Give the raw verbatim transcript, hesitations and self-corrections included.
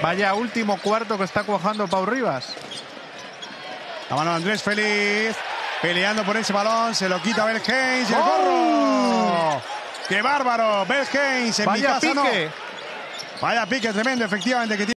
Vaya último cuarto que está cuajando Pau Rivas. La mano de Andrés Feliz. Peleando por ese balón. Se lo quita Berghain. ¡Y el ¡Oh! gorro! ¡Qué bárbaro! Berghain. En Vaya mi casa pique. no. Vaya pique tremendo, efectivamente, que tiene.